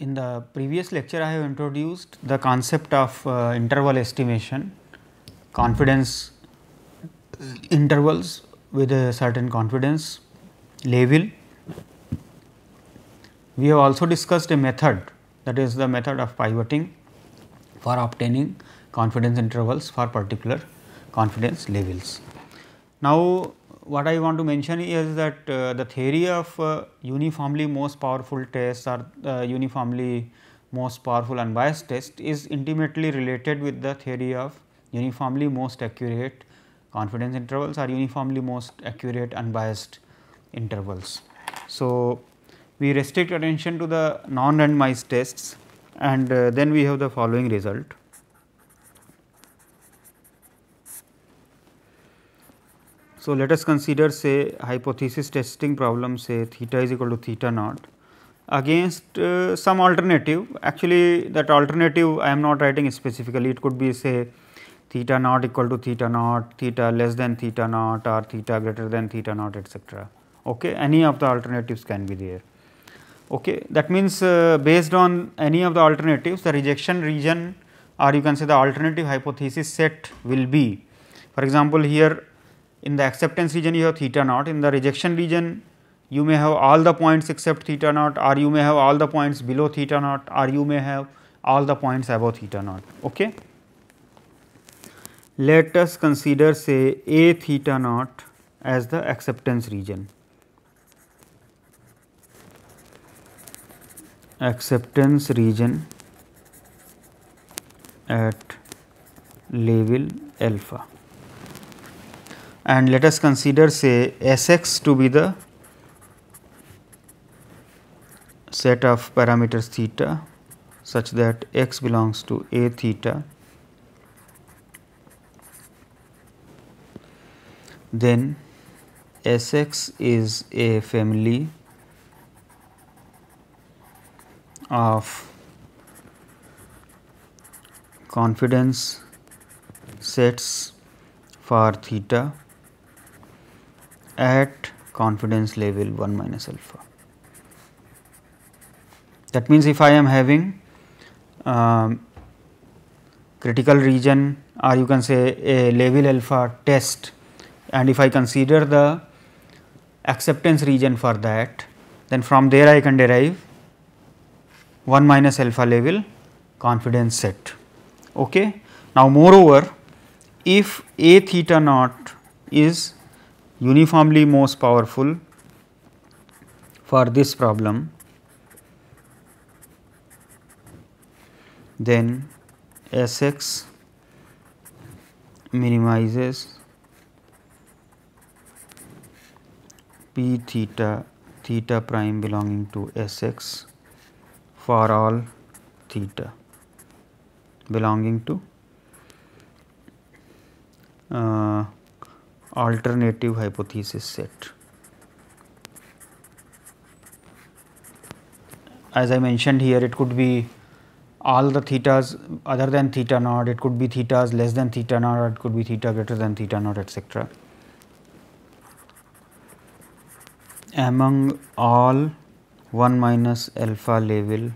In the previous lecture, I have introduced the concept of interval estimation, confidence intervals with a certain confidence level. We have also discussed a method, that is the method of pivoting for obtaining confidence intervals for particular confidence levels. Now, what I want to mention is that the theory of uniformly most powerful tests or uniformly most powerful unbiased test is intimately related with the theory of uniformly most accurate confidence intervals or uniformly most accurate unbiased intervals. So, we restrict attention to the non randomized tests and then we have the following result. So, let us consider say hypothesis testing problem, say theta is equal to theta naught against some alternative. Actually, that alternative I am not writing specifically, it could be say theta naught equal to theta naught, theta less than theta naught or theta greater than theta naught, etcetera. Okay. Any of the alternatives can be there. Okay. That means, based on any of the alternatives, the rejection region or you can say the alternative hypothesis set will be, for example, here in the acceptance region you have theta naught, in the rejection region you may have all the points except theta naught, or you may have all the points below theta naught, or you may have all the points above theta naught. Okay. Let us consider say a theta naught as the acceptance region. Acceptance region at level alpha, and let us consider say S x to be the set of parameters theta such that x belongs to a theta, then S x is a family of confidence sets for theta at confidence level 1 minus alpha. That means, if I am having critical region or you can say a level alpha test, and if I consider the acceptance region for that, then from there I can derive 1 minus alpha level confidence set. Okay. Now, moreover, if a theta naught is uniformly most powerful for this problem, then S x minimizes p theta theta prime belonging to S x for all theta belonging to alternative hypothesis set. As I mentioned here, it could be all the thetas other than theta naught, it could be thetas less than theta naught, or it could be theta greater than theta naught, etcetera. Among all 1 minus alpha level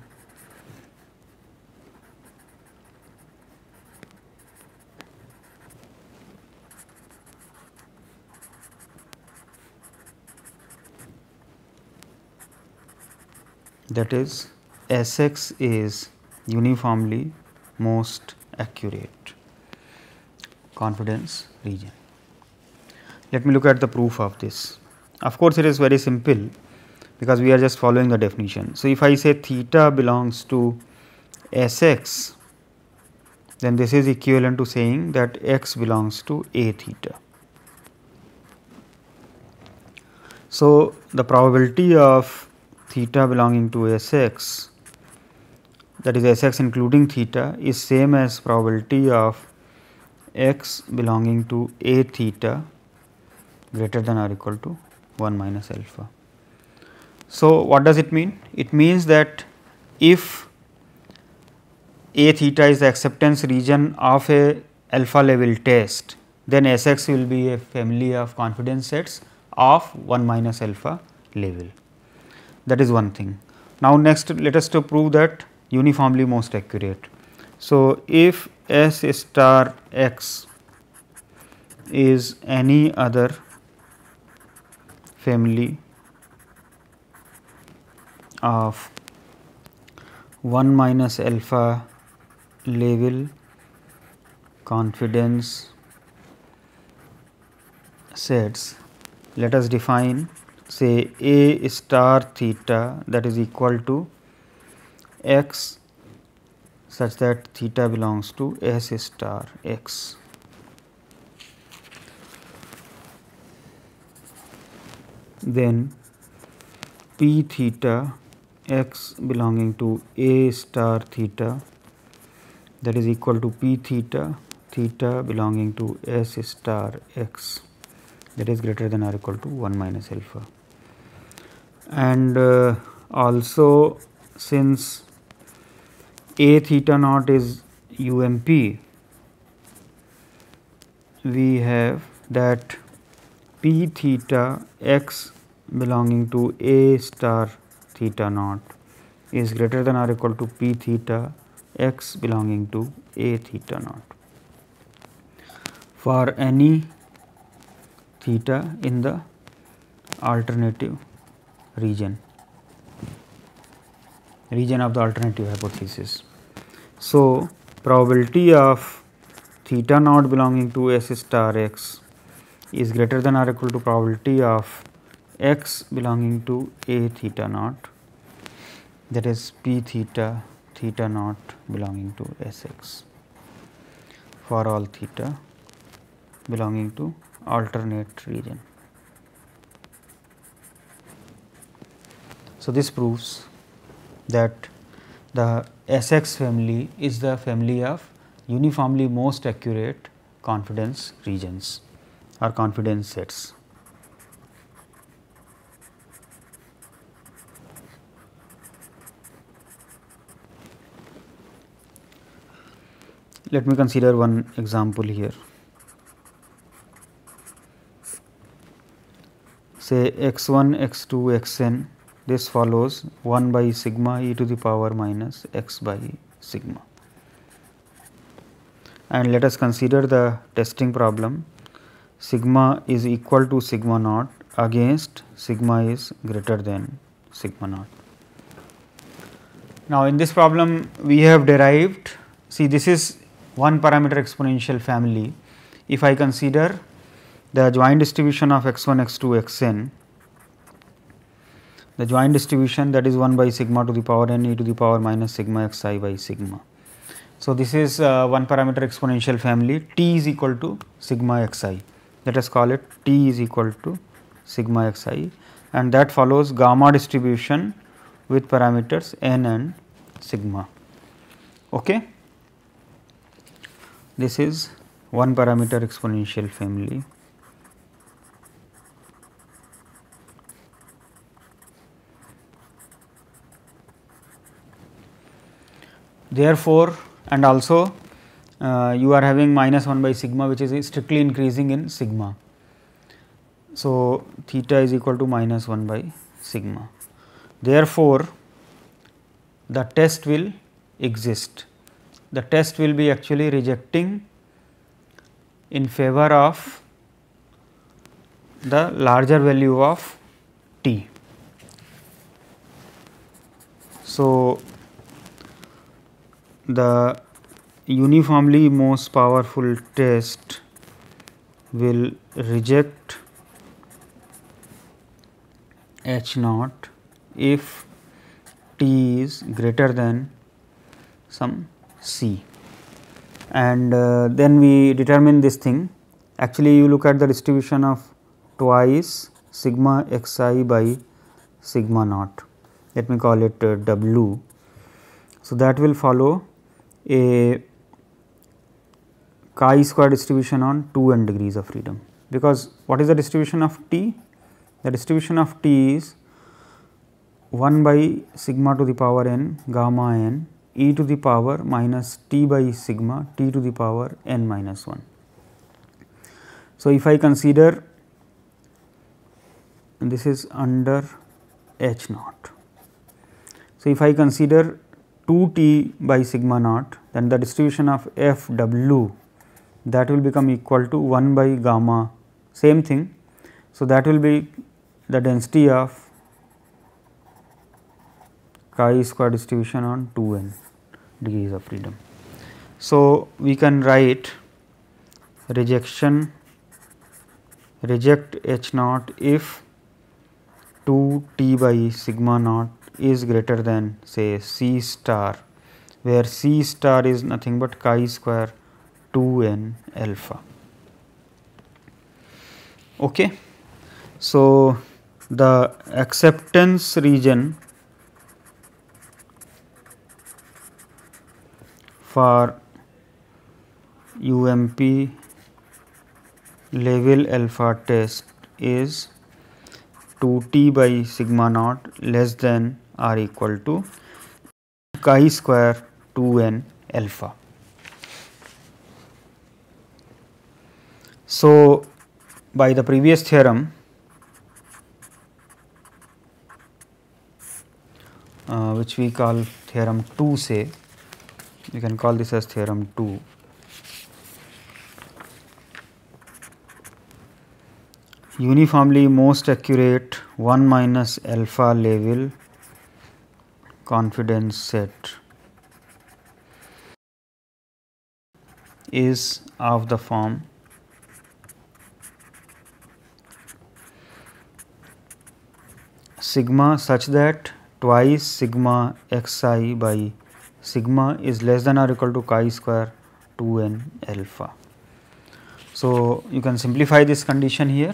that is S x is uniformly most accurate confidence region. Let me look at the proof of this. Of course, it is very simple because we are just following the definition. So, if I say theta belongs to S x, then this is equivalent to saying that x belongs to a theta. So, the probability of theta belonging to S x, that is S x including theta, is same as probability of x belonging to a theta greater than or equal to 1 minus alpha. So, what does it mean? It means that if a theta is the acceptance region of a alpha level test, then S x will be a family of confidence sets of 1 minus alpha level. That is one thing. Now, next let us to prove that uniformly most accurate. So, if S star x is any other family of 1 minus alpha level confidence sets, let us define say A star theta, that is equal to x such that theta belongs to S star x. Then P theta x belonging to A star theta, that is equal to P theta theta belonging to S star x, that is greater than or equal to 1 minus alpha. And also, since A theta naught is UMP, we have that P theta x belonging to A star theta naught is greater than or equal to P theta x belonging to A theta naught for any theta in the alternative region of the alternative hypothesis. So, probability of theta naught belonging to S star x is greater than or equal to probability of x belonging to A theta naught, that is P theta theta naught belonging to S x for all theta belonging to alternate region. So, this proves that the S x family is the family of uniformly most accurate confidence regions or confidence sets. Let me consider one example here. Say x1, x2, xn, this follows 1 by sigma e to the power minus x by sigma. And let us consider the testing problem. Sigma is equal to sigma naught against sigma is greater than sigma naught. Now, in this problem we have derived, see this is one parameter exponential family. If I consider the joint distribution of x1, x2, xn, the joint distribution, that is 1 by sigma to the power n e to the power minus sigma xi by sigma. So, this is one parameter exponential family, t is equal to sigma xi. Let us call it t is equal to sigma xi, and that follows gamma distribution with parameters n and sigma. Okay. This is one parameter exponential family. Therefore, and also you are having minus 1 by sigma, which is strictly increasing in sigma. So, theta is equal to minus 1 by sigma. Therefore, the test will exist. The test will be actually rejecting in favor of the larger value of t. So, the uniformly most powerful test will reject H naught if t is greater than some c, and then we determine this thing. Actually, you look at the distribution of twice sigma xi by sigma naught, let me call it w. So, that will follow a chi square distribution on 2n degrees of freedom, because what is the distribution of t? The distribution of t is 1 by sigma to the power n gamma n e to the power minus t by sigma t to the power n minus 1. So, if I consider this is under H naught, So, if I consider 2t by sigma naught, then the distribution of f w, that will become equal to 1 by gamma, same thing. So, that will be the density of chi-square distribution on 2n degrees of freedom. So, we can write reject H naught if 2 t by sigma naught is greater than say C star, where C star is nothing but chi-square 2n alpha. Okay. So, the acceptance region for UMP level alpha test is 2t by sigma naught less than or equal to chi-square 2n alpha. So, by the previous theorem, which we call theorem 2, say you can call this as theorem 2. Uniformly most accurate 1 minus alpha level confidence set is of the form sigma such that twice sigma xi by sigma is less than or equal to chi-square 2n alpha. So, you can simplify this condition here.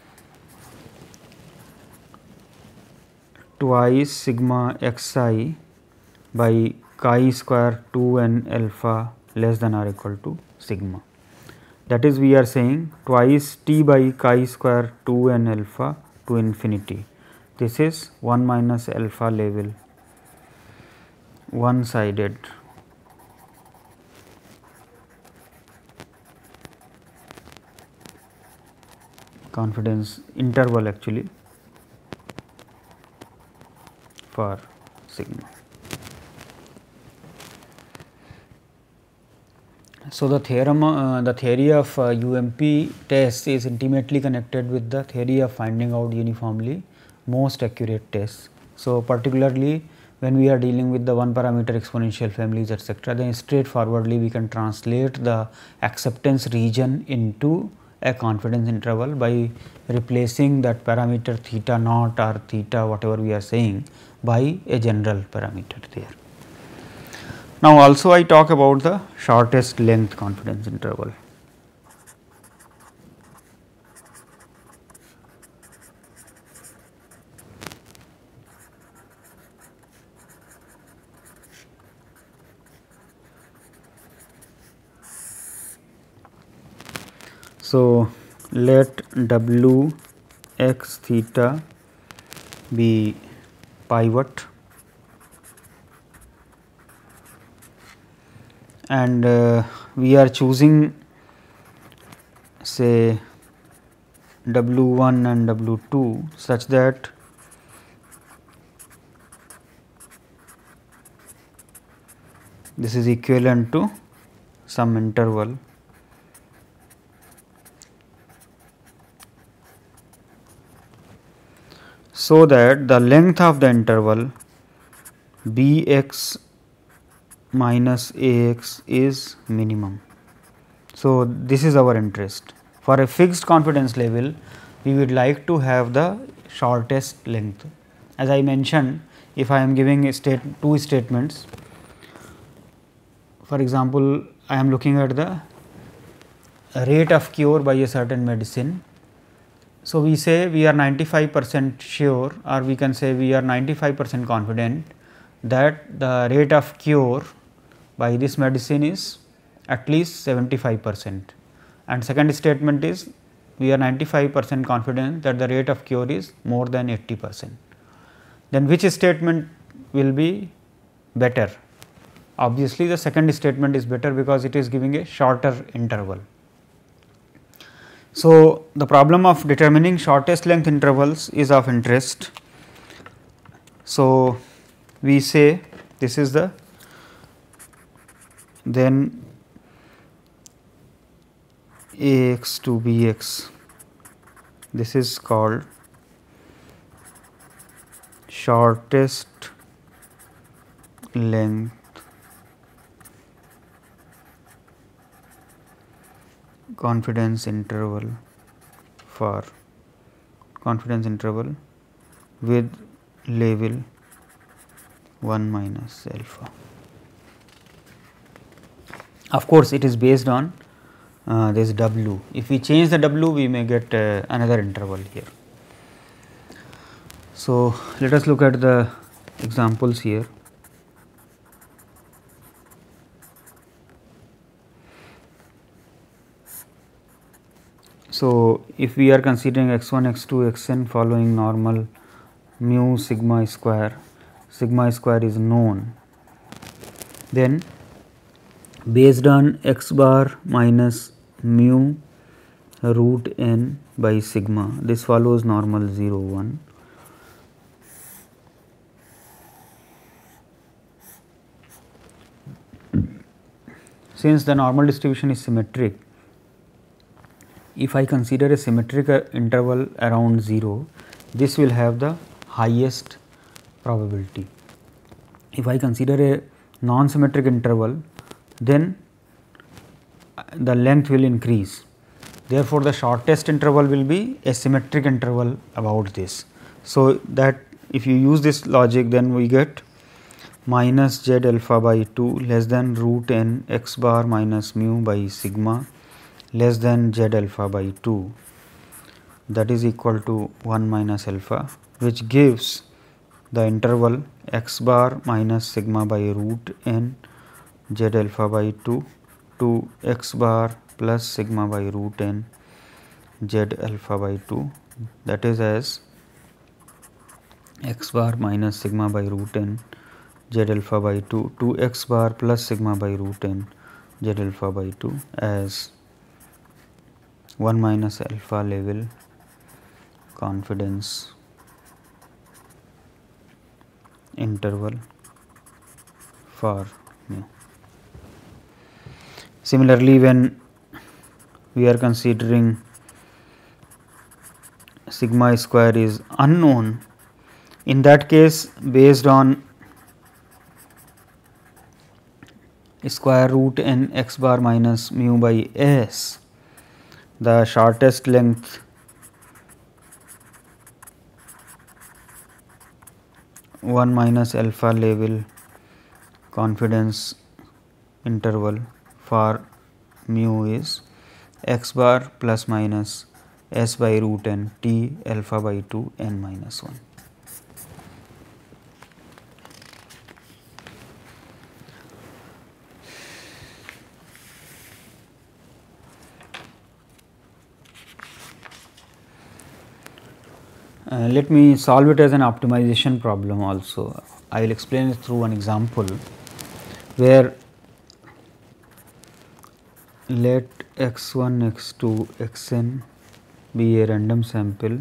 Twice sigma xi by chi-square 2n alpha less than or equal to sigma. That is, we are saying twice t by chi-square 2n alpha to infinity. This is 1 minus alpha level one sided confidence interval actually for sigma. So, the theory of UMP test is intimately connected with the theory of finding out uniformly most accurate tests. So, particularly when we are dealing with the one parameter exponential families etc., then straightforwardly we can translate the acceptance region into a confidence interval by replacing that parameter theta naught or theta whatever we are saying by a general parameter there. Now, also I talk about the shortest length confidence interval. So, let w x theta be pivot and we are choosing say w1 and w2 such that this is equivalent to some interval so that the length of the interval bx minus ax is minimum. So, this is our interest. For a fixed confidence level, we would like to have the shortest length. As I mentioned, if I am giving a two statements, for example, I am looking at the rate of cure by a certain medicine. So, we say we are 95% sure, or we can say we are 95% confident that the rate of cure by this medicine is at least 75%, and second statement is we are 95% confident that the rate of cure is more than 80%. Then which statement will be better? Obviously, the second statement is better because it is giving a shorter interval. So, the problem of determining shortest length intervals is of interest. So, we say this is the, then Ax to Bx, this is called shortest length confidence interval for confidence interval with label 1 minus alpha. Of course, it is based on this W. If we change the W, we may get another interval here. So, let us look at the examples here. So, if we are considering x1, x2, xn following normal mu sigma square is known, then based on x bar minus mu root n by sigma, this follows normal 0 1. Since the normal distribution is symmetric, if I consider a symmetric interval around 0, this will have the highest probability. If I consider a non-symmetric interval, then the length will increase. Therefore, the shortest interval will be a symmetric interval about this. So, that if you use this logic, then we get minus z alpha by 2 less than root n x bar minus mu by sigma less than z alpha by 2, that is equal to 1 minus alpha, which gives the interval x bar minus sigma by root n z alpha by 2 to x bar plus sigma by root n z alpha by 2, that is as x bar minus sigma by root n z alpha by 2 to x bar plus sigma by root n z alpha by 2 as 1 minus alpha level confidence interval for mu. Similarly, when we are considering sigma square is unknown, in that case based on square root n x bar minus mu by s, the shortest length one minus alpha level confidence interval for mu is x bar plus minus s by root n t alpha by 2 n minus 1. Let me solve it as an optimization problem also. I will explain it through an example where let x1, x2, xn be a random sample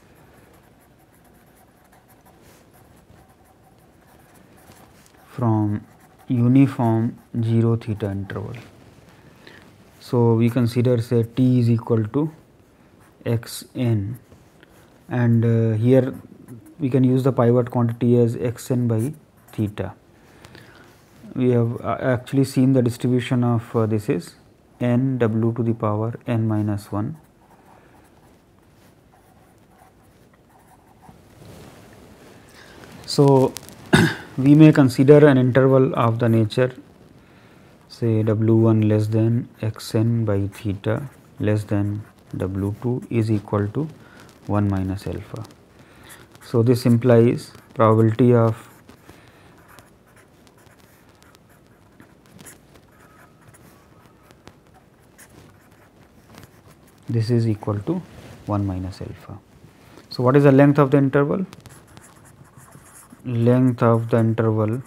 from uniform 0 theta interval. So, we consider say t is equal to xn, and here we can use the pivot quantity as xn by theta. We have actually seen the distribution of this is n w to the power n minus 1. So, we may consider an interval of the nature say w1 less than xn by theta less than w2 is equal to 1 minus alpha. So, this implies probability of this is equal to 1 minus alpha. So, what is the length of the interval? Length of the interval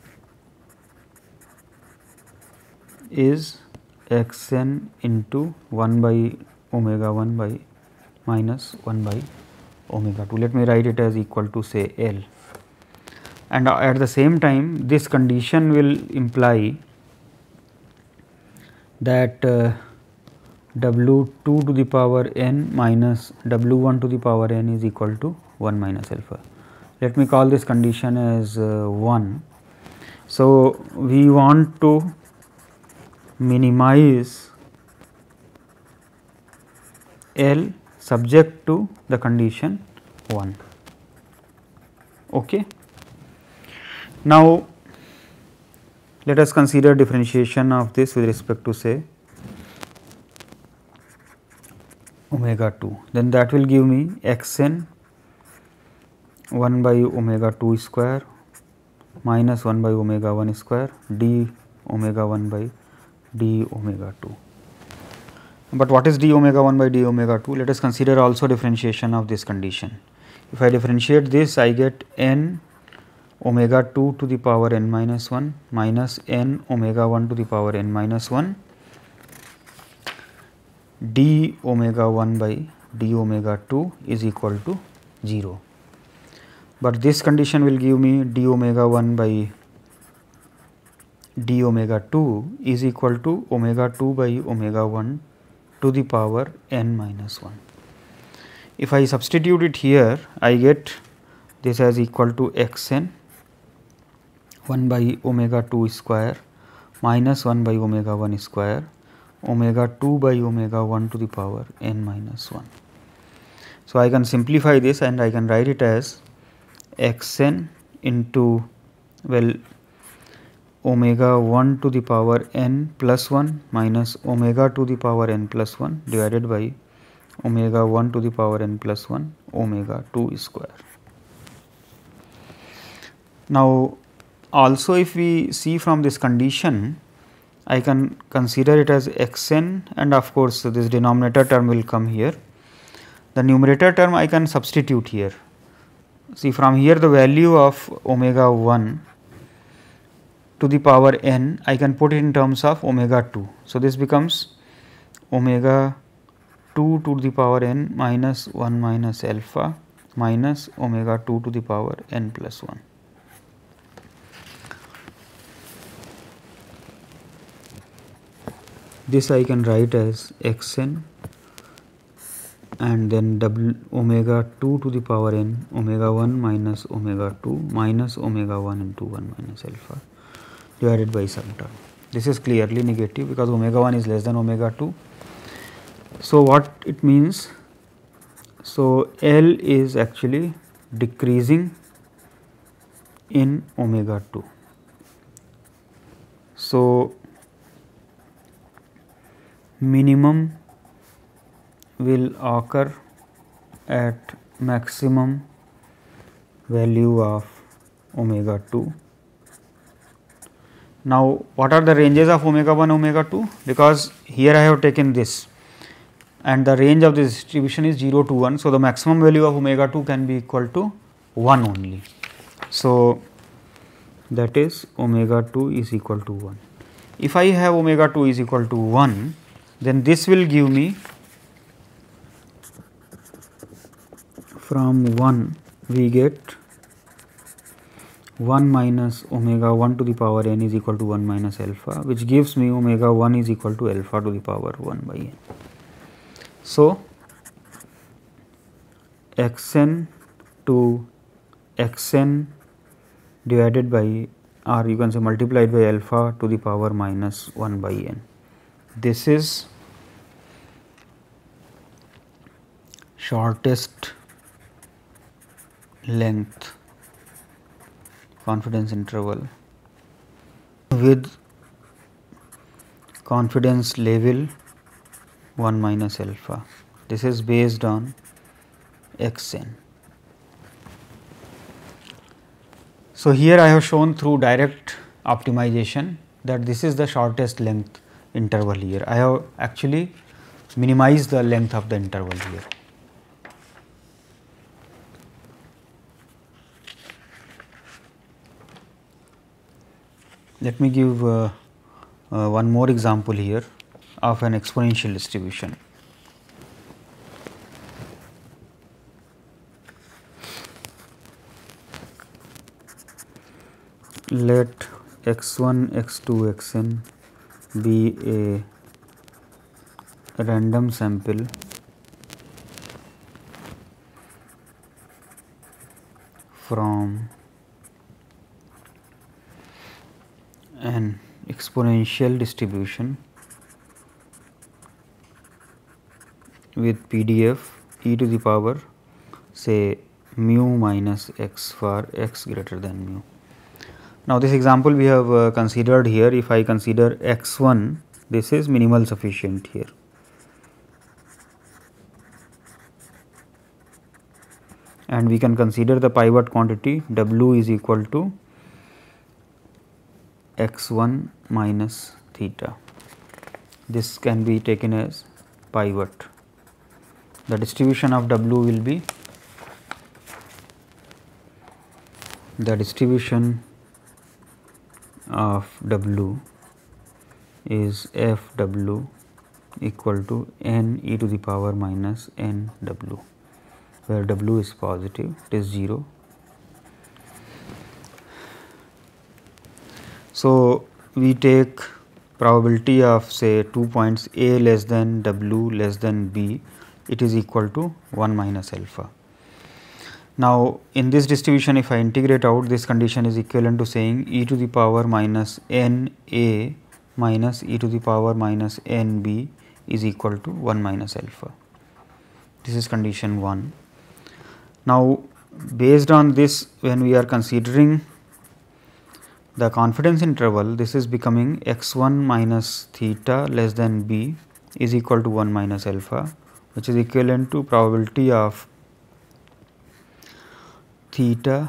is xn into 1 by omega 1 by minus 1 by omega 2. Let me write it as equal to say L, and at the same time this condition will imply that W 2 to the power n minus W 1 to the power n is equal to 1 minus alpha. Let me call this condition as 1. So, we want to minimize L subject to the condition 1. Okay. Now, let us consider differentiation of this with respect to say omega 2, then that will give me x n 1 by omega 2 square minus 1 by omega 1 square d omega 1 by d omega 2. But what is d omega 1 by d omega 2? Let us consider also differentiation of this condition. If I differentiate this, I get n omega 2 to the power n minus 1 minus n omega 1 to the power n minus 1 d omega 1 by d omega 2 is equal to 0. But this condition will give me d omega 1 by d omega 2 is equal to omega 2 by omega 1 to the power n minus 1. If I substitute it here, I get this as equal to x n 1 by omega 2 square minus 1 by omega 1 square omega 2 by omega 1 to the power n minus 1. So, I can simplify this and I can write it as x n into omega 1 to the power n plus 1 minus omega to the power n plus 1 divided by omega 1 to the power n plus 1 omega 2 square. Now, also if we see from this condition, I can consider it as x n and of course, this denominator term will come here. The numerator term I can substitute here. See, from here the value of omega 1 to the power n I can put it in terms of omega 2. So, this becomes omega 2 to the power n minus 1 minus alpha minus omega 2 to the power n plus 1. This I can write as x n and then w omega 2 to the power n omega 1 minus omega 2 minus omega 1 into 1 minus alpha divided by some term. This is clearly negative because omega 1 is less than omega 2. So, what it means? So, L is actually decreasing in omega 2. So, minimum will occur at maximum value of omega 2. Now, what are the ranges of omega 1, omega 2? Because here I have taken this and the range of this distribution is 0 to 1. So, the maximum value of omega 2 can be equal to 1 only. So, that is omega 2 is equal to 1. If I have omega 2 is equal to 1, then this will give me from 1 we get 1 minus omega 1 to the power n is equal to 1 minus alpha, which gives me omega 1 is equal to alpha to the power 1 by n. So, x n to x n divided by or you can say multiplied by alpha to the power minus 1 by n. This is shortest length confidence interval with confidence level 1 minus alpha. This is based on x n. So, here I have shown through direct optimization that this is the shortest length interval here. I have actually minimized the length of the interval here. Let me give one more example here of an exponential distribution. let x1, x2, xn be a random sample from an exponential distribution with PDF e to the power say mu minus x for x greater than mu. Now, this example we have considered here. If I consider x1, this is minimal sufficient here. And we can consider the pivot quantity W is equal to x1 minus theta. This can be taken as pivot. The distribution of W will be is f W equal to n e to the power minus n W, where W is positive, it is 0. So, we take probability of say 2 points A less than W less than B, it is equal to 1 minus alpha. Now, in this distribution, if I integrate out, this condition is equivalent to saying e to the power minus n A minus e to the power minus n B is equal to 1 minus alpha. This is condition 1. Now, based on this, when we are considering the confidence interval, this is becoming x1 minus theta less than b is equal to 1 minus alpha, which is equivalent to probability of theta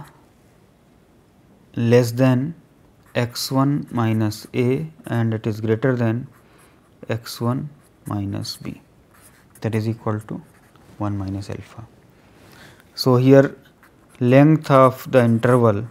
less than x1 minus a and it is greater than x1 minus b, that is equal to 1 minus alpha. So, here length of the interval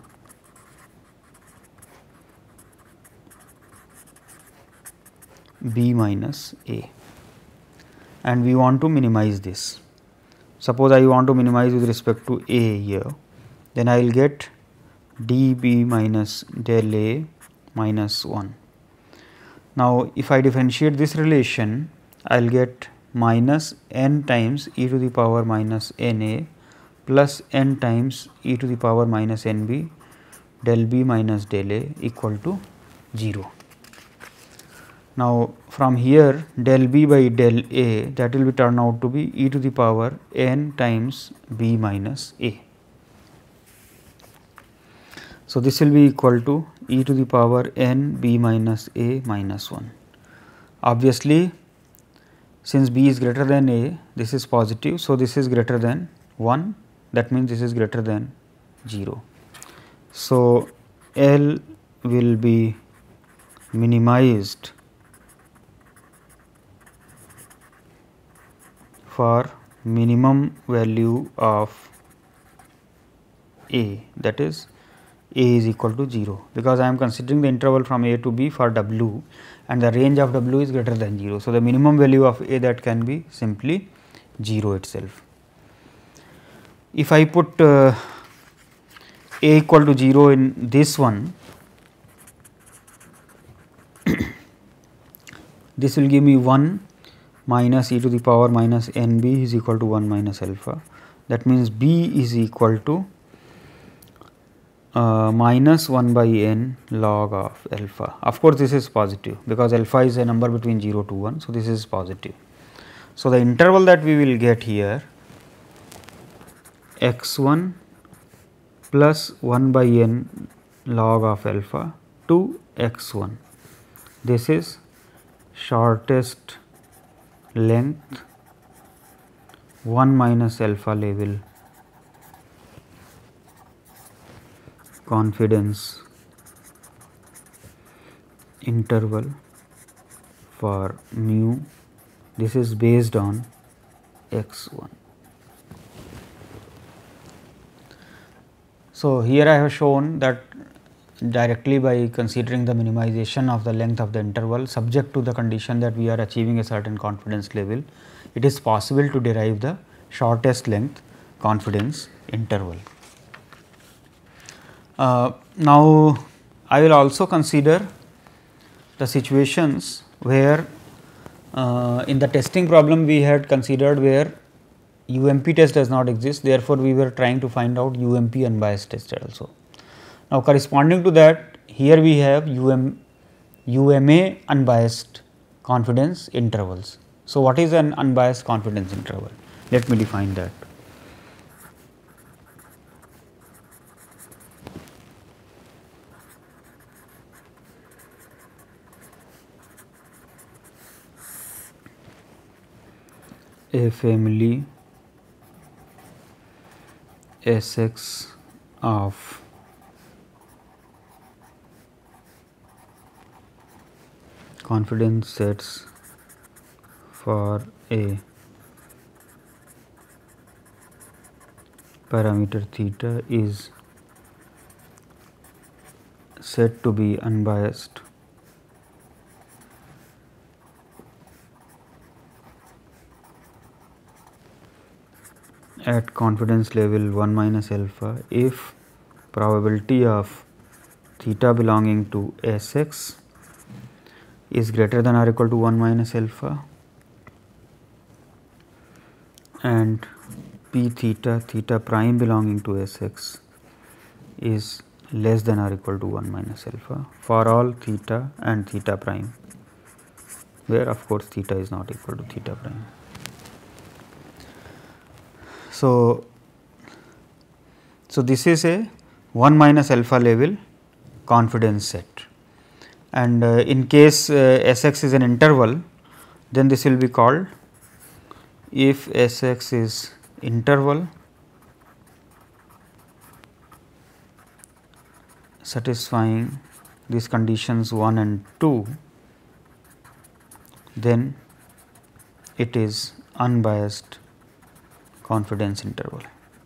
b minus a, and we want to minimize this. Suppose I want to minimize with respect to a here, then I will get db minus del a minus 1. Now, if I differentiate this relation, I will get minus n times e to the power minus n a plus n times e to the power minus n b del b minus del a equal to 0. Now, from here del b by del a, that will be turned out to be e to the power n times b minus a. So, this will be equal to e to the power n b minus a minus 1. Obviously, since b is greater than a, this is positive. So, this is greater than 1, that means this is greater than 0. So, L will be minimized for minimum value of a, that is a is equal to 0, because I am considering the interval from a to b for W and the range of W is greater than 0. So, the minimum value of a that can be simply 0 itself. If I put a equal to 0 in this one, this will give me 1 minus e to the power minus n b is equal to 1 minus alpha. That means, b is equal to minus 1 by n log of alpha. Of course, this is positive because alpha is a number between 0 to 1. So, this is positive. So, the interval that we will get here x1 plus 1 by n log of alpha to x1. This is shortest length 1 minus alpha level confidence interval for mu. This is based on x1. So, here I have shown that directly by considering the minimization of the length of the interval subject to the condition that we are achieving a certain confidence level, it is possible to derive the shortest length confidence interval. Now, I will also consider the situations where in the testing problem we had considered where UMP test does not exist, therefore, we were trying to find out UMP unbiased test also. Now, corresponding to that, here we have UMA unbiased confidence intervals. So, what is an unbiased confidence interval? Let me define that. A family Sx of confidence sets for a parameter theta is said to be unbiased at confidence level 1 minus alpha if probability of theta belonging to Sx is greater than or equal to 1 minus alpha and p theta theta prime belonging to Sx is less than or equal to 1 minus alpha for all theta and theta prime, where of course theta is not equal to theta prime. So, this is a 1 minus alpha level confidence set, and in case Sx is an interval, then this will be called, if Sx is interval satisfying these conditions 1 and 2, then it is unbiased confidence interval.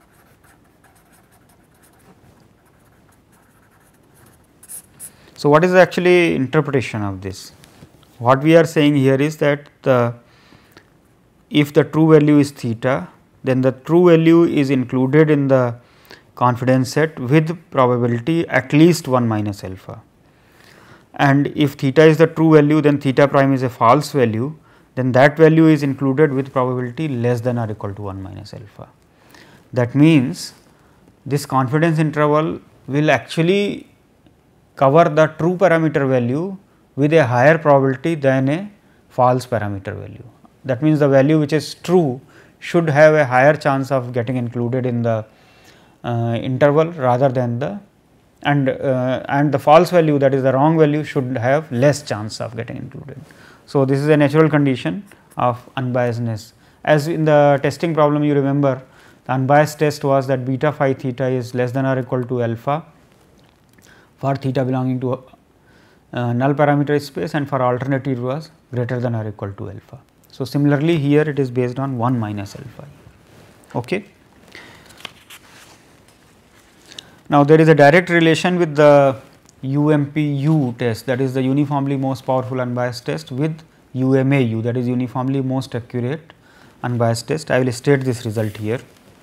So, what is actually interpretation of this? What we are saying here is that if the true value is theta, then the true value is included in the confidence set with probability at least 1 minus alpha, and if theta is the true value, then theta prime is a false value, then that value is included with probability less than or equal to 1 minus alpha. That means, this confidence interval will actually cover the true parameter value with a higher probability than a false parameter value. That means, the value which is true should have a higher chance of getting included in the interval rather than the and the false value, that is the wrong value, should have less chance of getting included. So, this is a natural condition of unbiasedness. As in the testing problem, you remember, the unbiased test was that beta phi theta is less than or equal to alpha for theta belonging to null parameter space, and for alternative it was greater than or equal to alpha. So, similarly, here it is based on 1 minus alpha. Okay. Now, there is a direct relation with the UMPU test, that is the uniformly most powerful unbiased test, with UMAU, that is uniformly most accurate unbiased test. I will state this result here.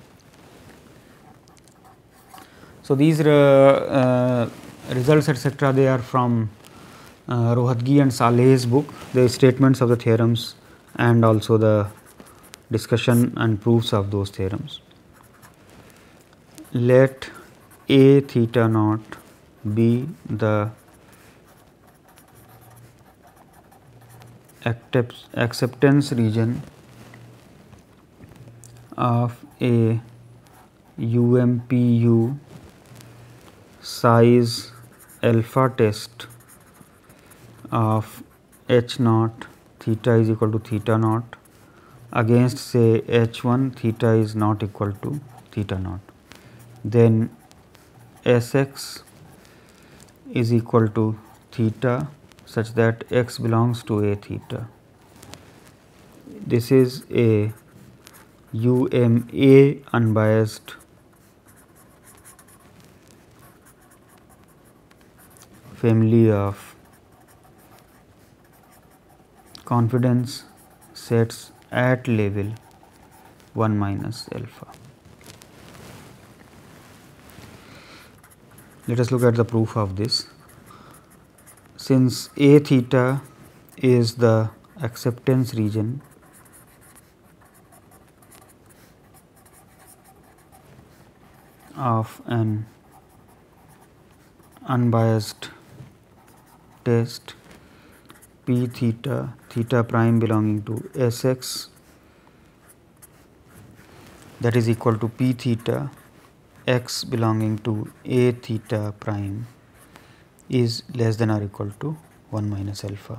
So, these results etc., they are from Rohatgi and Saleh's book, the statements of the theorems and also the discussion and proofs of those theorems. Let A theta naught be the acceptance region of a UMPU size alpha test of H naught theta is equal to theta naught against say H1 theta is not equal to theta naught. Then Sx is equal to theta such that x belongs to a theta. This is a UMA unbiased family of confidence sets at level 1 minus alpha. Let us look at the proof of this. since A theta is the acceptance region of an unbiased test P theta, theta prime belonging to Sx, that is equal to P theta x belonging to A theta prime is less than or equal to 1 minus alpha.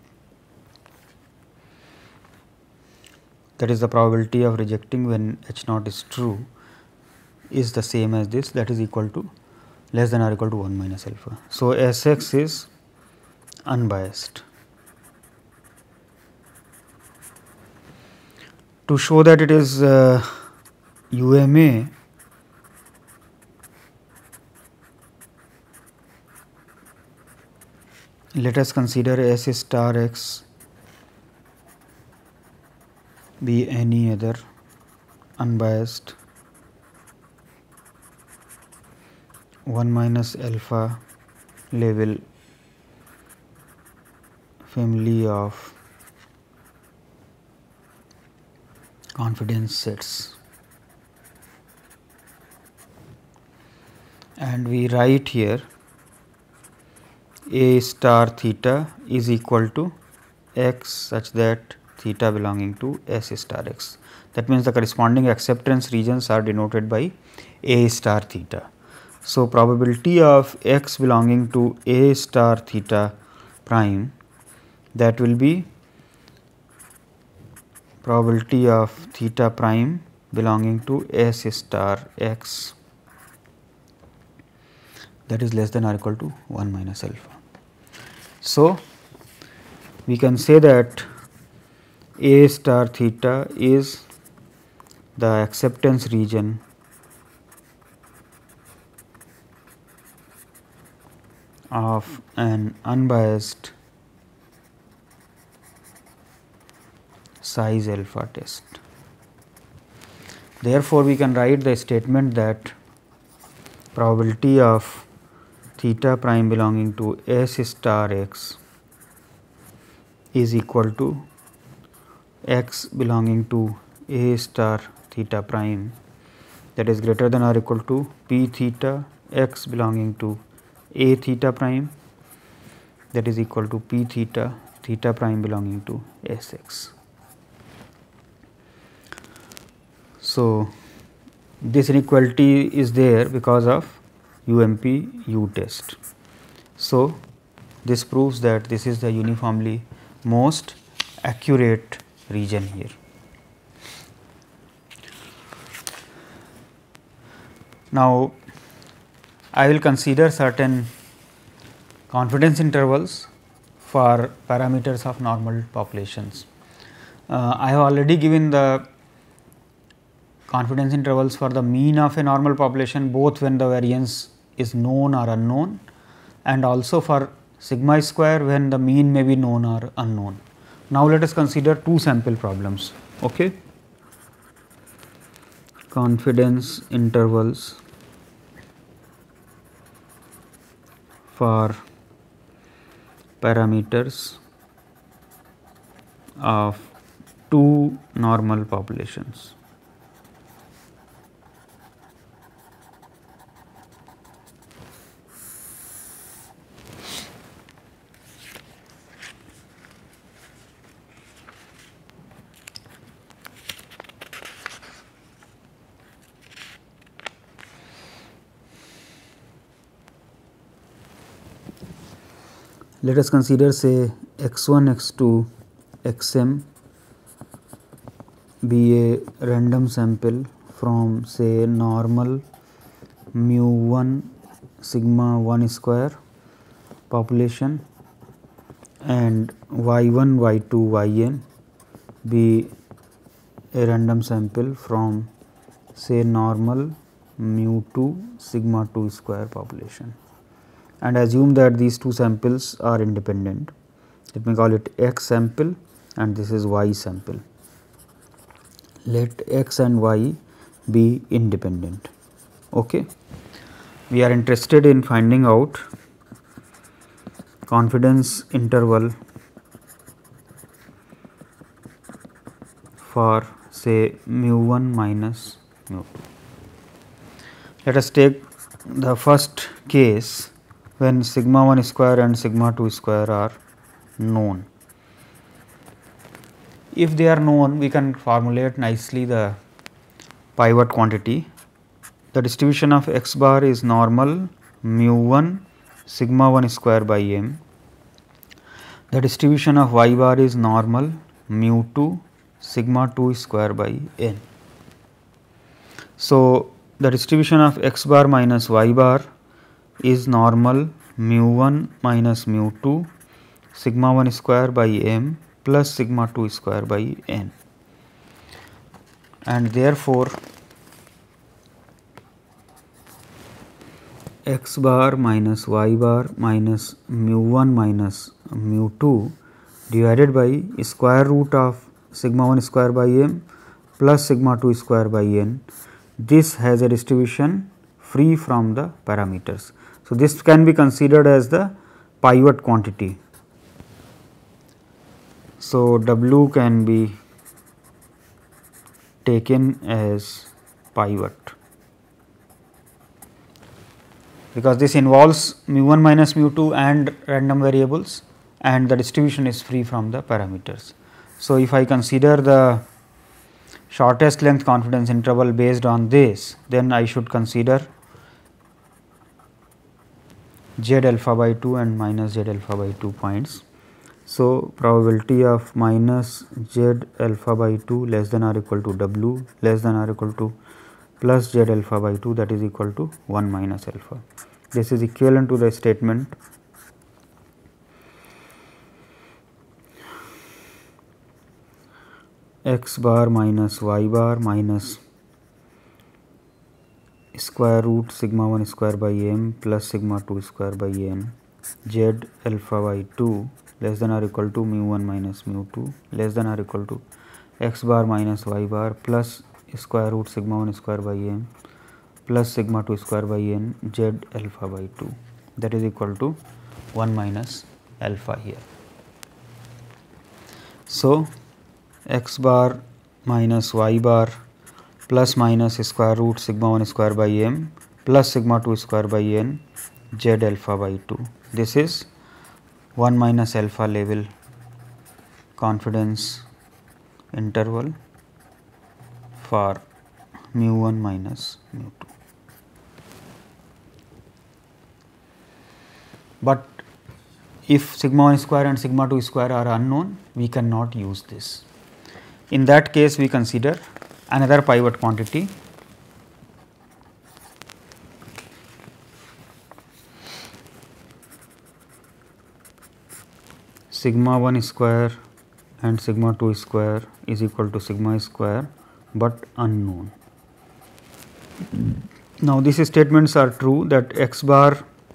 That is the probability of rejecting when H naught is true is the same as this, that is equal to less than or equal to 1 minus alpha. So, Sx is unbiased. To show that it is UMA, let us consider S star x be any other unbiased 1 minus alpha level family of confidence sets, and we write here A star theta is equal to x such that theta belonging to S star x. That means the corresponding acceptance regions are denoted by A star theta. So, probability of x belonging to A star theta prime, that will be probability of theta prime belonging to S star x, that is less than or equal to 1 minus alpha. So, we can say that A star theta is the acceptance region of an unbiased size alpha test. Therefore, we can write the statement that probability of theta prime belonging to S star x is equal to x belonging to A star theta prime, that is greater than or equal to P theta x belonging to A theta prime, that is equal to P theta theta prime belonging to Sx. So, this inequality is there because of UMP U test. So, this proves that this is the uniformly most accurate region here. Now, I will consider certain confidence intervals for parameters of normal populations. I have already given the confidence intervals for the mean of a normal population, both when the variance is known or unknown, and also for sigma square when the mean may be known or unknown. Now, let us consider two sample problems. Okay. Confidence intervals for parameters of two normal populations. Let us consider say x1, x2, xm be a random sample from say normal mu1 sigma 1 square population, and y1, y2, yn be a random sample from say normal mu2 sigma 2 square population, and assume that these two samples are independent. Let me call it x sample and this is y sample. Let x and y be independent. Okay. We are interested in finding out confidence interval for say mu1 minus mu2. Let us take the first case when sigma 1 square and sigma 2 square are known. If they are known, we can formulate nicely the pivot quantity. The distribution of x bar is normal mu 1 sigma 1 square by m. The distribution of y bar is normal mu 2 sigma 2 square by n. So, the distribution of x bar minus y bar is normal mu 1 minus mu 2 sigma 1 square by m plus sigma 2 square by n, and therefore, x bar minus y bar minus mu 1 minus mu 2 divided by square root of sigma 1 square by m plus sigma 2 square by n. This has a distribution free from the parameters. So, this can be considered as the pivot quantity. So, W can be taken as pivot, because this involves mu 1 minus mu 2 and random variables, and the distribution is free from the parameters. So, if I consider the shortest length confidence interval based on this, then I should consider z alpha by 2 and minus z alpha by 2 points. So, probability of minus z alpha by 2 less than or equal to W less than or equal to plus z alpha by 2, that is equal to 1 minus alpha. This is equivalent to the statement x bar minus y bar minus square root sigma 1 square by m plus sigma 2 square by n z alpha by 2 less than or equal to mu 1 minus mu 2 less than or equal to x bar minus y bar plus square root sigma 1 square by m plus sigma 2 square by n z alpha by 2, that is equal to 1 minus alpha here. So, x bar minus y bar plus minus square root sigma 1 square by m plus sigma 2 square by n z alpha by 2. This is 1 minus alpha level confidence interval for mu 1 minus mu 2. But if sigma 1 square and sigma 2 square are unknown, we cannot use this. In that case, we consider another pivot quantity, sigma 1 square and sigma 2 square is equal to sigma square, but unknown. Now, these statements are true that x bar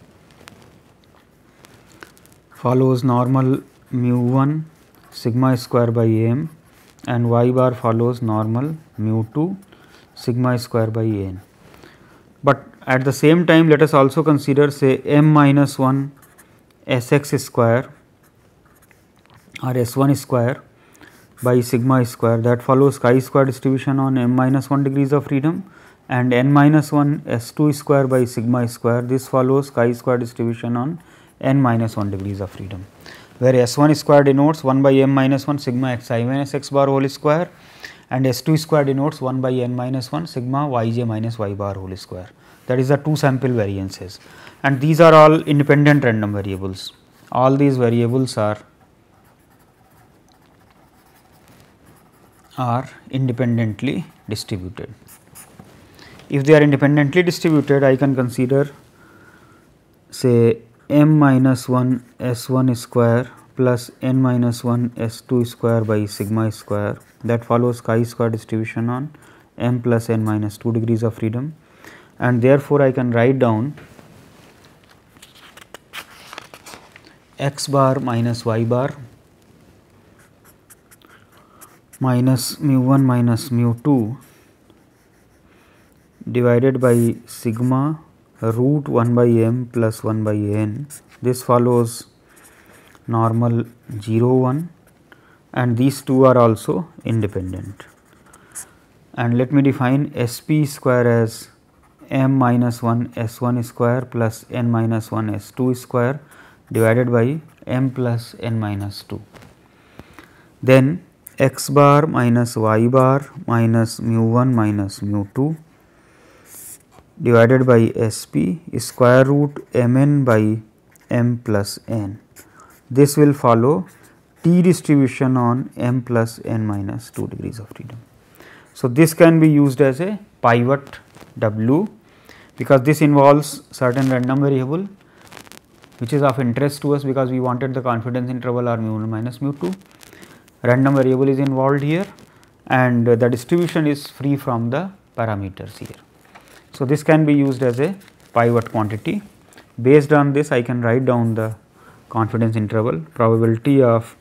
follows normal mu 1 sigma square by m and y bar follows normal mu 2 sigma square by n. But at the same time, let us also consider say m minus 1 s x square or s 1 square by sigma square, that follows chi square distribution on m minus 1 degrees of freedom, and n minus 1 s 2 square by sigma square, this follows chi square distribution on n minus 1 degrees of freedom, where s 1 square denotes 1 by m minus 1 sigma x I minus x bar whole square, and s 2 square denotes 1 by n minus 1 sigma y j minus y bar whole square. That is the two sample variances, and these are all independent random variables. All these variables are independently distributed. If they are independently distributed, I can consider say m minus 1 s 1 square plus n minus 1 s 2 square by sigma square, that follows chi square distribution on m plus n minus 2 degrees of freedom, and therefore, I can write down x bar minus y bar minus mu 1 minus mu 2 divided by sigma root 1 by m plus 1 by n. This follows normal 0 1, and these two are also independent. And let me define SP square as m minus 1 S1 square plus n minus 1 S2 square divided by m plus n minus 2. Then x bar minus y bar minus mu 1 minus mu 2 divided by SP square root mn by m plus n. This will follow T distribution on m plus n minus 2 degrees of freedom. So, this can be used as a pivot W, because this involves certain random variable which is of interest to us, because we wanted the confidence interval or mu 1 minus mu 2. Random variable is involved here and the distribution is free from the parameters here. So, this can be used as a pivot quantity. Based on this, I can write down the confidence interval probability of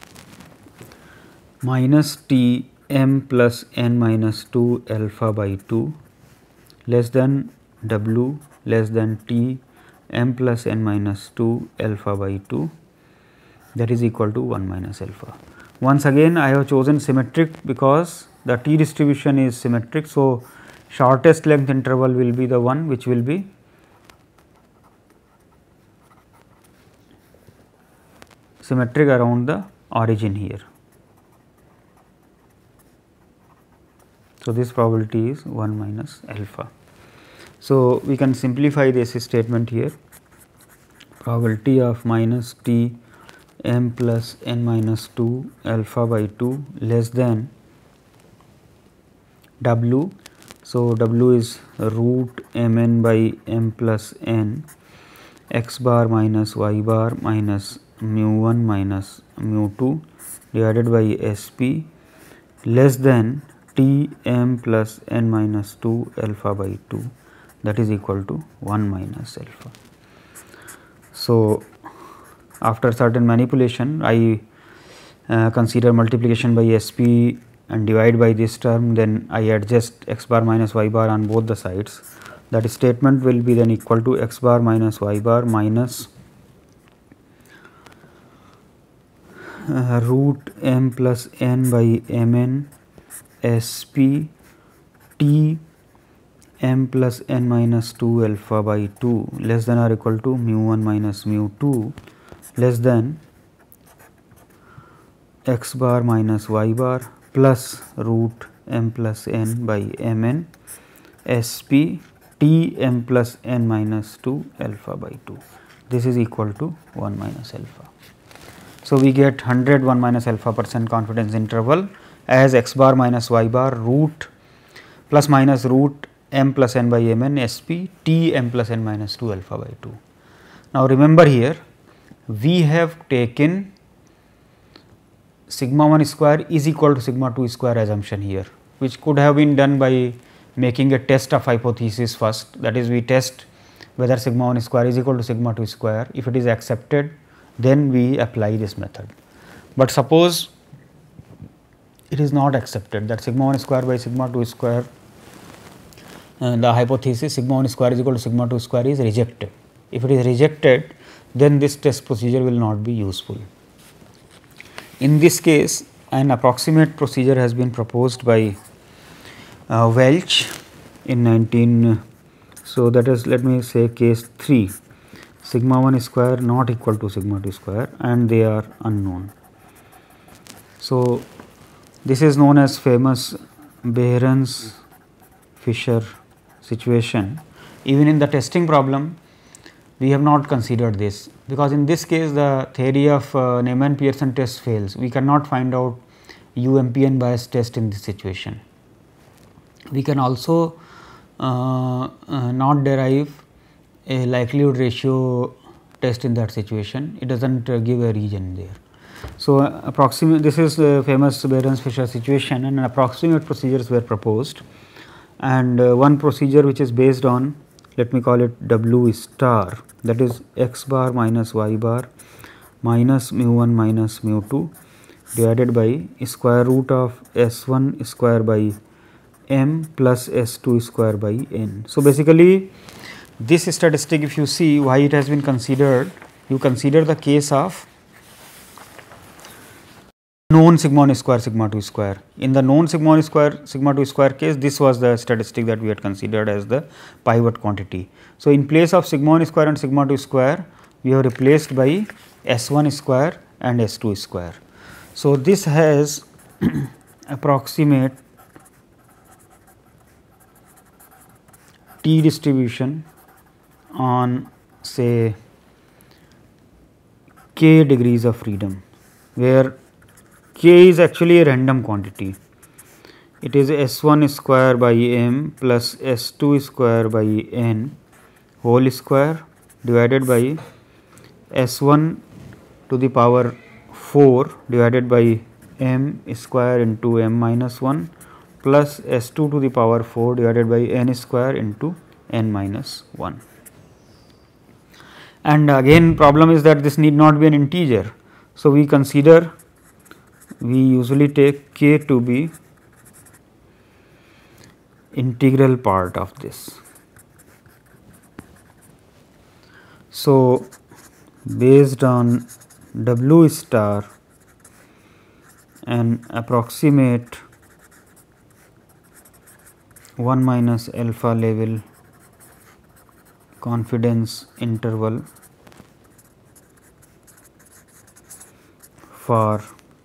minus T m plus n minus 2 alpha by 2 less than W less than T m plus n minus 2 alpha by 2, that is equal to 1 minus alpha. Once again I have chosen symmetric because the T distribution is symmetric. So, shortest length interval will be the one which will be symmetric around the origin here. So, this probability is 1 minus alpha. So, we can simplify this statement here, probability of minus T m plus n minus 2 alpha by 2 less than W. So, W is root mn by m plus n x bar minus y bar minus mu 1 minus mu 2 divided by SP less than T m plus n minus 2 alpha by 2, that is equal to 1 minus alpha. So, after certain manipulation I consider multiplication by SP and divide by this term, then I adjust x bar minus y bar on both the sides. That statement will be then equal to x bar minus y bar minus root m plus n by mn SP T m plus n minus 2 alpha by 2 less than or equal to mu 1 minus mu 2 less than x bar minus y bar plus root m plus n by mn SP T m plus n minus 2 alpha by 2. This is equal to 1 minus alpha. So, we get 101 minus alpha % confidence interval as x bar minus y bar root plus minus root m plus n by mn SP T m plus n minus 2 alpha by 2. Now, remember here we have taken sigma 1 square is equal to sigma 2 square assumption here, which could have been done by making a test of hypothesis first, that is we test whether sigma 1 square is equal to sigma 2 square. If it is accepted, then we apply this method. But suppose it is not accepted, that sigma 1 square by sigma 2 square, the hypothesis sigma 1 square is equal to sigma 2 square is rejected. If it is rejected, then this test procedure will not be useful. In this case, an approximate procedure has been proposed by Welch in 19. So, that is, let me say case 3, sigma 1 square not equal to sigma 2 square and they are unknown. So, this is known as famous Behrens-Fisher situation. Even in the testing problem, we have not considered this, because in this case the theory of Neyman-Pearson test fails. We cannot find out UMPN bias test in this situation. We can also not derive a likelihood ratio test in that situation. It does not give a region there. So, approximate, this is the famous Behrens-Fisher situation, and approximate procedures were proposed, and one procedure which is based on, let me call it W star, that is x bar minus y bar minus mu 1 minus mu 2 divided by square root of S1 square by m plus S2 square by n. So, basically this statistic, if you see why it has been considered, you consider the case of known sigma 1 square sigma 2 square. In the known sigma 1 square sigma 2 square case, this was the statistic that we had considered as the pivot quantity. So, in place of sigma 1 square and sigma 2 square, we have replaced by S 1 square and S 2 square. So, this has approximate T distribution on say k degrees of freedom, where k is actually a random quantity. It is S 1 square by m plus S 2 square by n whole square divided by S 1 to the power 4 divided by m square into m minus 1 plus S 2 to the power 4 divided by n square into n minus 1. And again problem is that this need not be an integer. So, we usually take k to be integral part of this. So, based on W star and approximate 1 minus alpha level confidence interval for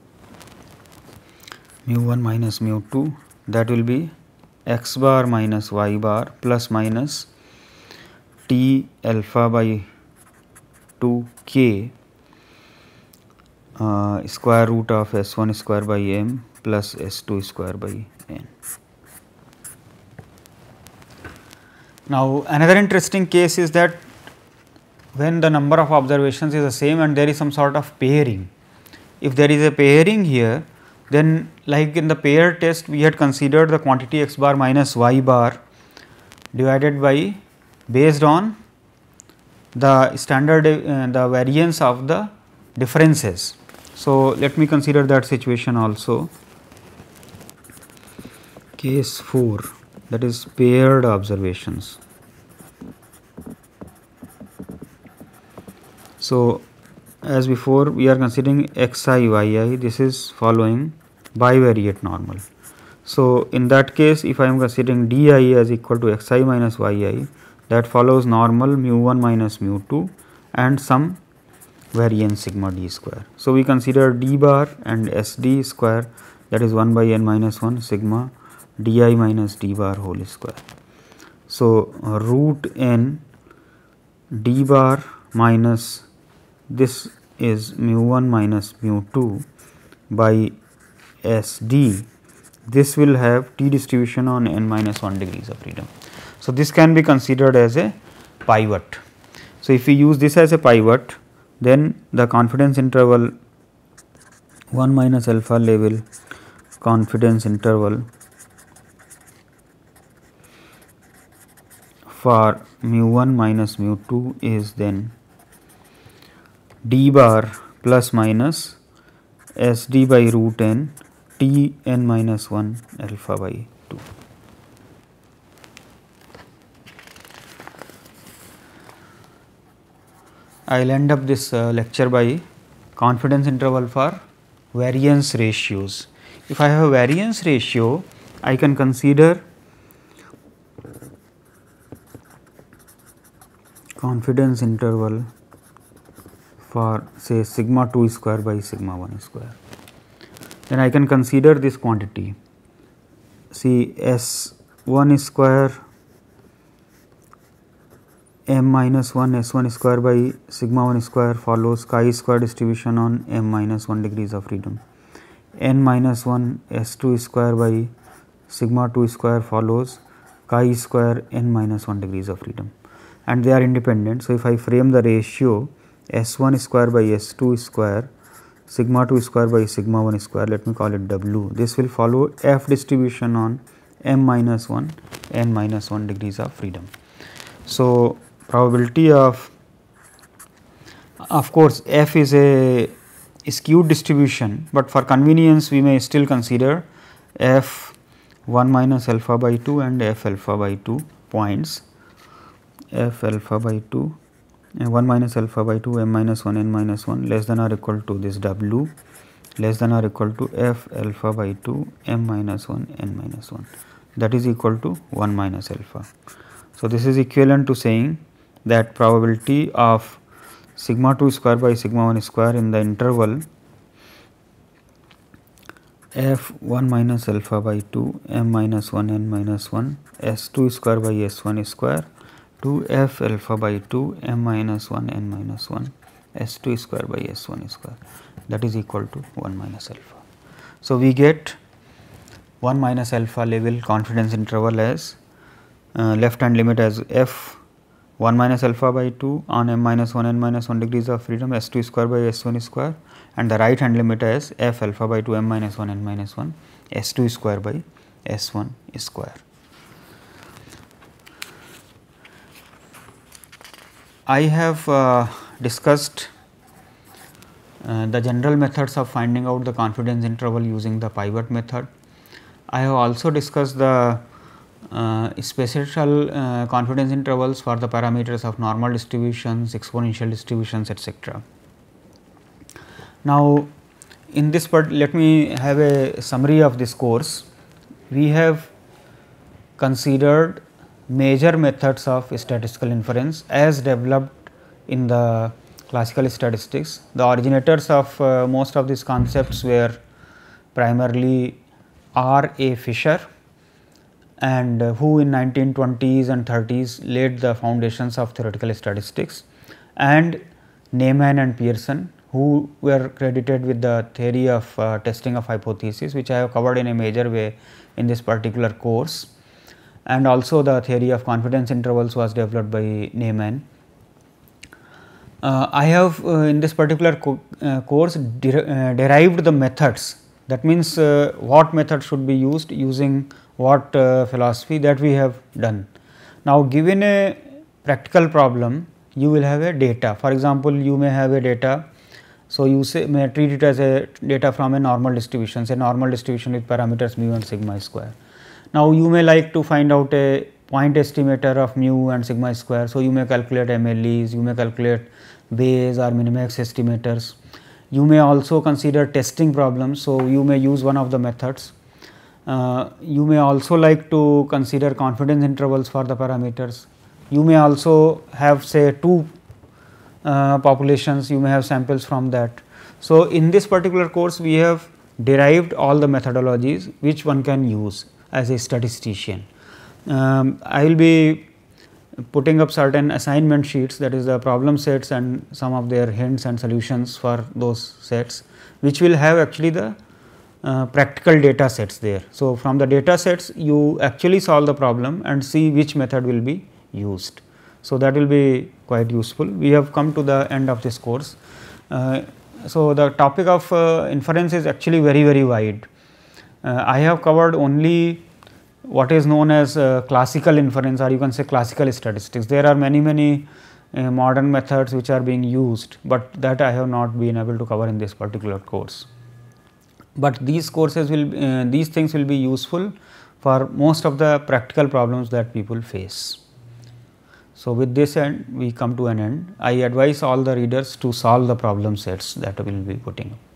mu 1 minus mu 2, that will be x bar minus y bar plus minus T alpha by 2 k square root of S 1 square by m plus S 2 square by n. Now, another interesting case is that when the number of observations is the same and there is some sort of pairing. If there is a pairing here, then like in the pair test we had considered the quantity x bar minus y bar divided by based on the standard the variance of the differences. So, let me consider that situation also. Case 4, that is paired observations. So, as before we are considering xi yi, this is following bivariate normal. So, in that case if I am considering di as equal to xi minus yi, that follows normal mu 1 minus mu 2 and some variance sigma d square. So, we consider d bar and sd square, that is 1 by n minus 1 sigma di minus d bar whole square. So, root n d bar minus this is mu 1 minus mu 2 by sd, this will have T distribution on n minus 1 degrees of freedom. So, this can be considered as a pivot. So, if we use this as a pivot, then the confidence interval 1 minus alpha level confidence interval for mu 1 minus mu 2 is then d bar plus minus s d by root n t n minus 1 alpha by 2. I will end up this lecture by confidence interval for variance ratios. If I have a variance ratio, I can consider confidence interval for say sigma 2 square by sigma 1 square. Then I can consider this quantity, see S 1 square m minus 1 S 1 square by sigma 1 square follows chi square distribution on m minus 1 degrees of freedom. N minus 1 S 2 square by sigma 2 square follows chi square n minus 1 degrees of freedom, and they are independent. So, if I frame the ratio S 1 square by S 2 square sigma 2 square by sigma 1 square, let me call it W, this will follow F distribution on m minus 1 n minus 1 degrees of freedom. So, probability of course, F is a skewed distribution, but for convenience we may still consider F 1 minus alpha by 2 and F alpha by 2 points, F alpha by 2 and 1 minus alpha by 2 m minus 1 n minus 1 less than or equal to this W less than or equal to f alpha by 2 m minus 1 n minus 1, that is equal to 1 minus alpha. So, this is equivalent to saying that probability of sigma 2 square by sigma 1 square in the interval f 1 minus alpha by 2 m minus 1 n minus 1 s 2 square by s 1 square to f alpha by 2 m minus 1 n minus 1 s 2 square by s 1 square, that is equal to 1 minus alpha. So, we get 1 minus alpha level confidence interval as left hand limit as f 1 minus alpha by 2 on m minus 1 n minus 1 degrees of freedom s 2 square by s 1 square, and the right hand limit as f alpha by 2 m minus 1 n minus 1 s 2 square by s 1 square. I have discussed the general methods of finding out the confidence interval using the pivot method. I have also discussed the special confidence intervals for the parameters of normal distributions, exponential distributions, etc. Now, in this part, let me have a summary of this course. We have considered major methods of statistical inference as developed in the classical statistics. The originators of most of these concepts were primarily R. A. Fisher, and who in 1920s and 30s laid the foundations of theoretical statistics, and Neyman and Pearson, who were credited with the theory of testing of hypothesis, which I have covered in a major way in this particular course, and also the theory of confidence intervals was developed by Neyman. I have in this particular course derived the methods, that means what method should be used using what philosophy, that we have done. Now, given a practical problem, you will have a data. For example, you may have a data, so you may treat it as a data from a normal distribution, say normal distribution with parameters mu and sigma square. Now, you may like to find out a point estimator of mu and sigma square. So, you may calculate MLEs, you may calculate Bayes or minimax estimators. You may also consider testing problems. So, you may use one of the methods. You may also like to consider confidence intervals for the parameters. You may also have say two populations, you may have samples from that. So, in this particular course we have derived all the methodologies which one can use as a statistician. I will be putting up certain assignment sheets, that is the problem sets and some of their hints and solutions for those sets, which will have actually the practical data sets there. So, from the data sets you actually solve the problem and see which method will be used. So, that will be quite useful. We have come to the end of this course. So, the topic of inference is actually very wide. I have covered only what is known as classical inference, or you can say classical statistics. There are many modern methods which are being used, but that I have not been able to cover in this particular course. But these courses will these things will be useful for most of the practical problems that people face. So, with this end we come to an end. I advise all the readers to solve the problem sets that we will be putting up.